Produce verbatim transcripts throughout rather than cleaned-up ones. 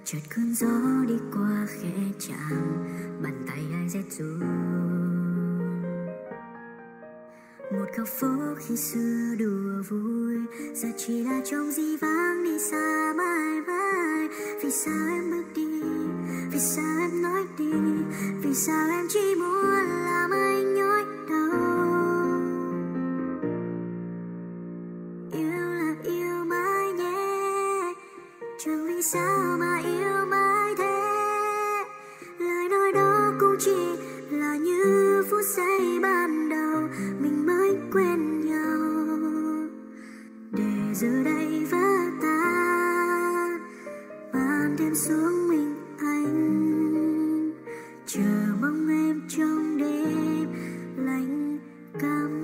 chợt cơn gió đi qua khẽ chạm bàn tay ai rét run. Một góc phố khi xưa đùa vui giờ chỉ là trong dĩ vãng đi xa mãi mãi. Vì sao em bước đi, vì sao em nói đi, vì sao em chỉ muốn làm anh nhói đau. Yêu là yêu mãi nhé, chẳng vì sao mà yêu mãi thế. Lời nói đó cũng chỉ là như phút giây ban đầu mình mới quen nhau. Để giờ đây vỡ tan, màn đêm xuống mình anh, chờ mong em trong đêm lạnh căm.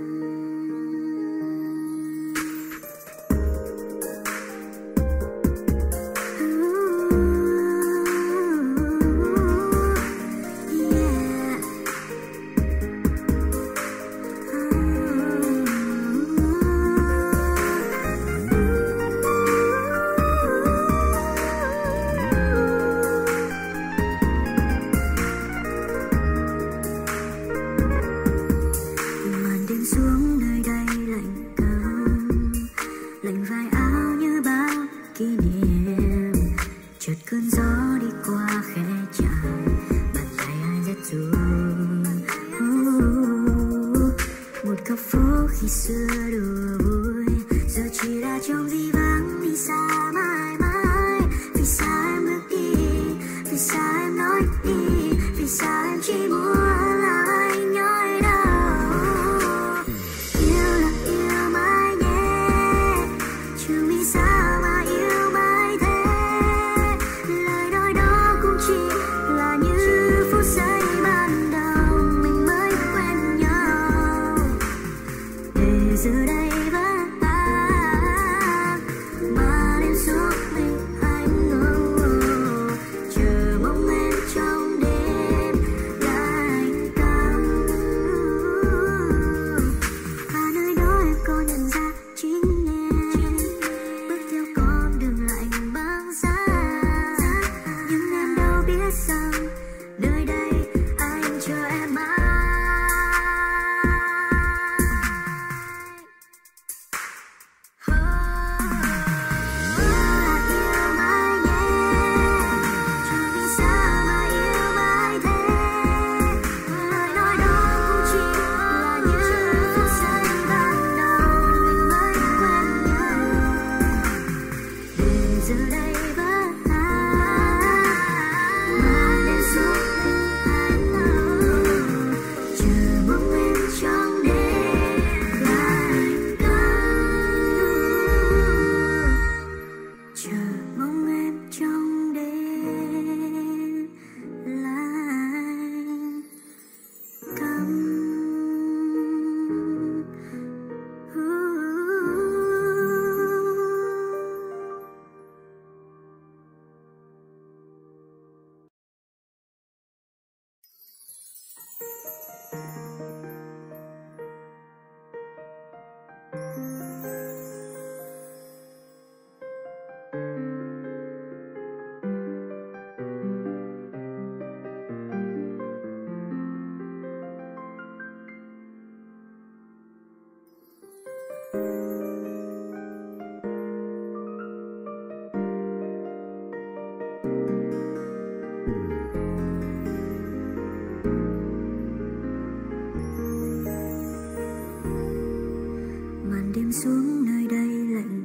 Xuống nơi đây lạnh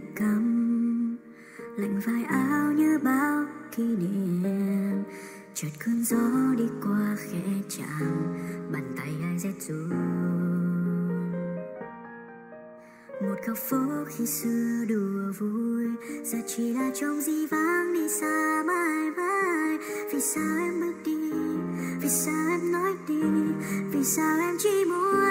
căm, lạnh vai áo như bao kỷ niệm. Chợt cơn gió đi qua khẽ chạm bàn tay ai rét run. Một góc phố khi xưa đùa vui giờ chỉ là trong dĩ vãng đi xa mãi mãi. Vì sao em bước đi, vì sao em nói đi, vì sao em chỉ muốn